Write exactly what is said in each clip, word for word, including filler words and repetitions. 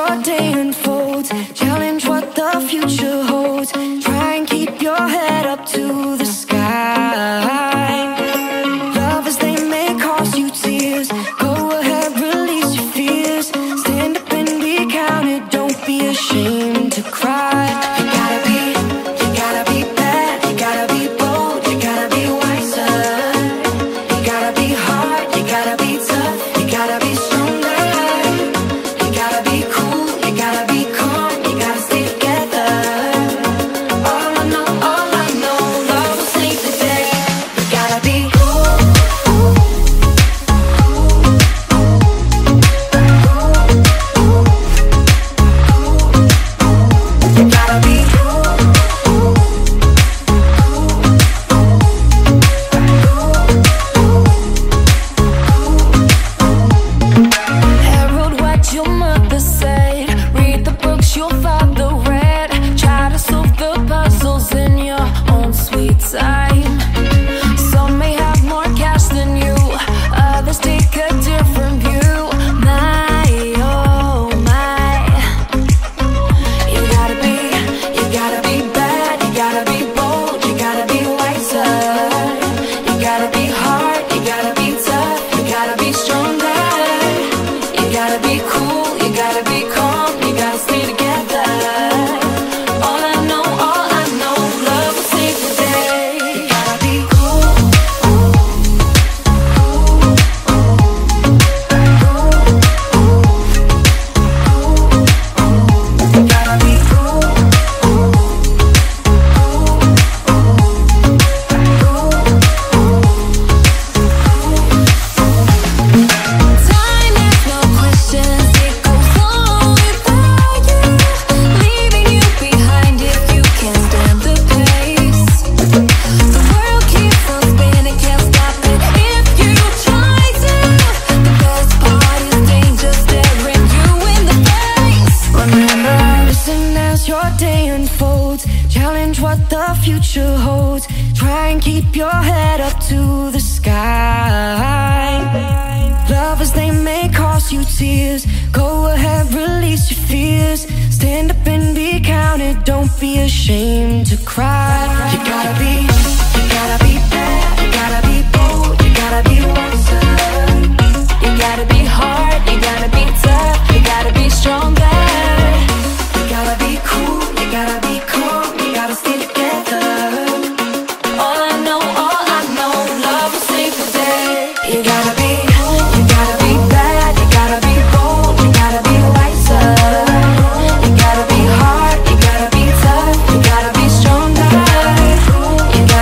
your day unfolds. Challenge what the future holds. Try and keep your head up to the sky. Lovers, they may cause you tears. Go ahead, release your fears. Stand up and be counted. Don't be ashamed to cry. You gotta be, you gotta be bad. You gotta be bold. You gotta be wiser. You gotta be hard. You gotta be tough. You gotta be stronger. You gotta be cool. You gotta be calm. You gotta stay together. All I know, all I know, love will save the day. You gotta be cool. You gotta be herald what your mother said. Read the books your father read. Try to solve the puzzles in your own sweet time. Some may have more cash than you, others take a different view. My, oh my. You gotta be, you gotta be bad. You gotta be bold. You gotta be wiser. You gotta be hard. You gotta be tough. You gotta be stronger. You gotta be cool. You gotta be calm. You gotta stay together. All I know, all I know, love will save the day. You gotta be cool. You gotta be cool. Time has no questions, it goes on without you, leaving you behind if you can't stand the pace. The world keeps on spinning, can't stop it if you try to. The best part is danger staring you in the face. Remember, listen as your day unfolds. Challenge what the future holds. Try and keep your head up to the sky. Lovers, they may cause you tears. Go ahead, release your fears. Stand up and be counted. Don't be ashamed to cry. You gotta be, you gotta be bad. You gotta be bold. You gotta be wiser. You gotta be hard. You gotta be tough. You gotta be stronger. You gotta be cool. You gotta be calm. You gotta stay together. All I know, all I know, love will save the day. You gotta be, you gotta be bad. You gotta be bold. You gotta be wiser. You gotta be hard. You gotta be tough. You gotta be stronger. You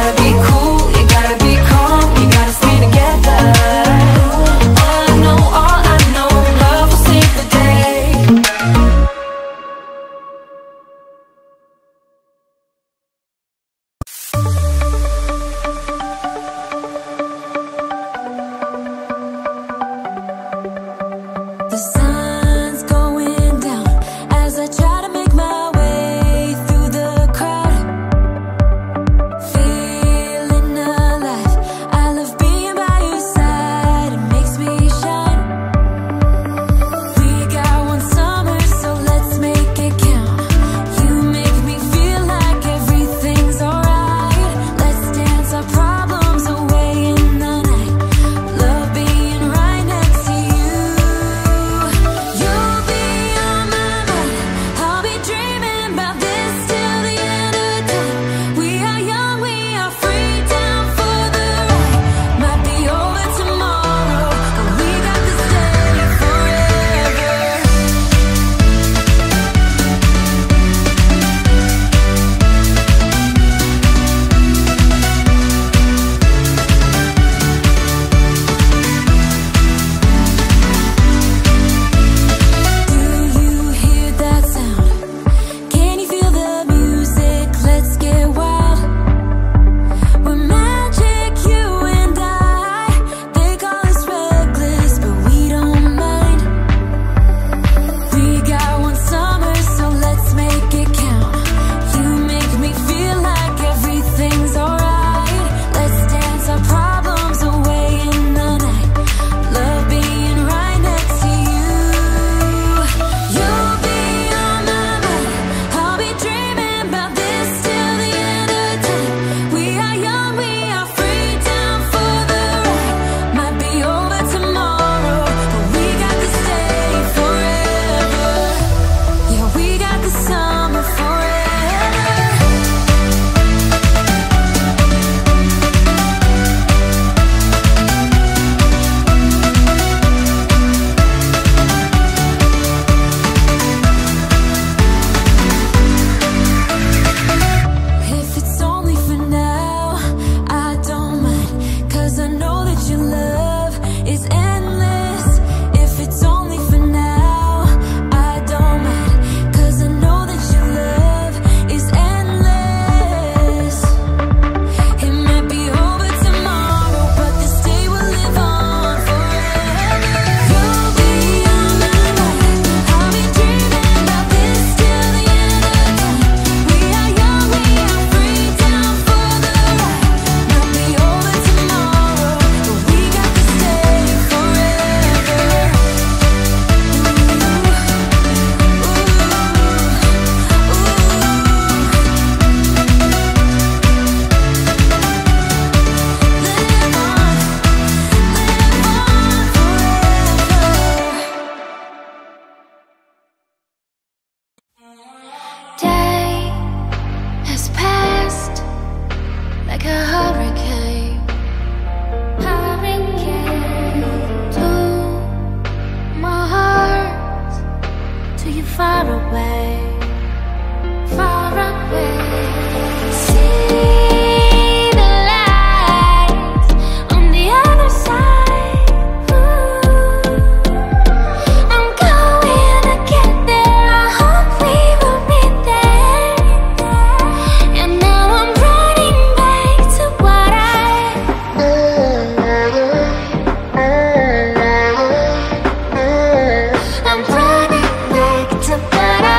to you far away, far away. See the lights on the other side. Ooh, I'm going to get there. I hope we will meet there. And now I'm running back to what I I'm running back to what I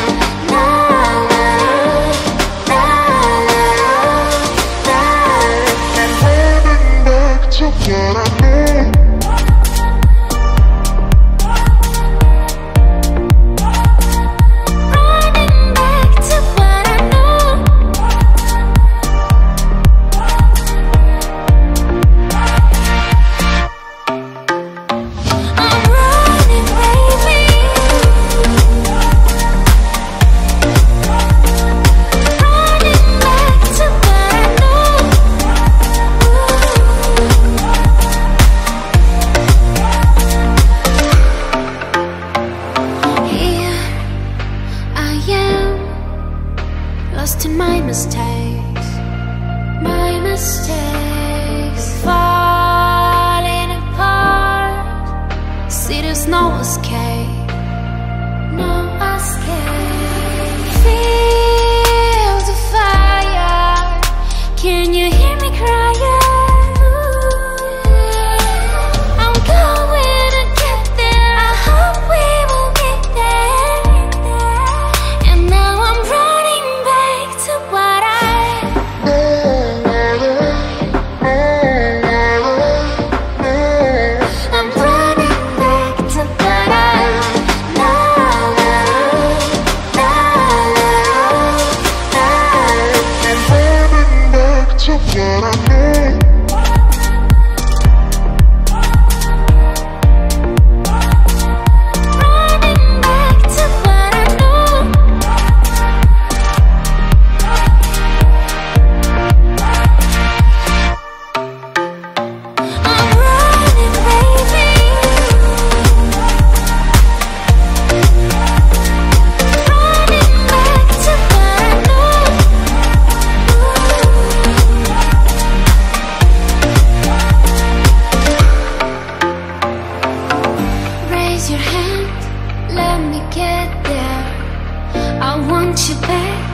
lost in my mistakes, my mistakes, falling apart. See, there's no escape, no escape. Feel the fire, can you hear me crying? I'm going to get there, I hope we will get there. And now I'm running back to what I I'm running back to what I know, I'm running back to what I know. Raise your hand, let me get there. I want you back.